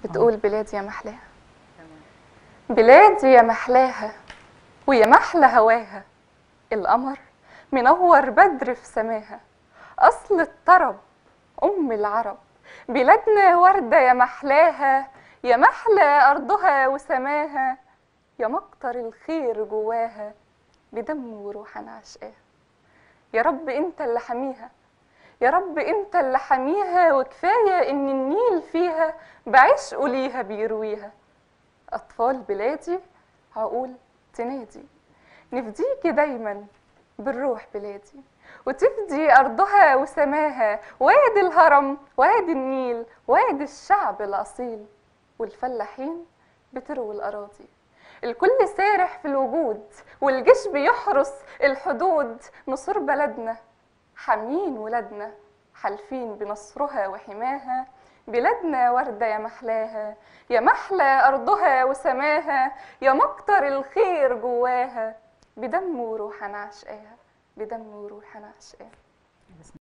بتقول بلادي يا محلاها. بلادي يا محلاها ويا محلى هواها، القمر منور بدر في سماها، أصل الطرب أم العرب، بلادنا وردة يا محلاها، يا محلى أرضها وسماها، يا مقطر الخير جواها، بدم وروح أنا عشقاها. يا رب أنت اللي حميها، يا رب أنت اللي حميها، وكفاية إن النيل فيها بعشقه ليها بيرويها. أطفال بلادي هقول تنادي، نفديكي دايما بالروح بلادي، وتفدي أرضها وسماها، وادي الهرم وادي النيل وادي الشعب الأصيل، والفلاحين بتروي الأراضي، الكل سارح في الوجود، والجيش بيحرس الحدود، نصور بلدنا حامين ولادنا، حالفين بنصرها وحماها. بلادنا وردة يا محلاها، يا محلى أرضها وسماها، يا مقطر الخير جواها، بدم وروح أنا عشقاها، بدم وروح أنا عشقاها.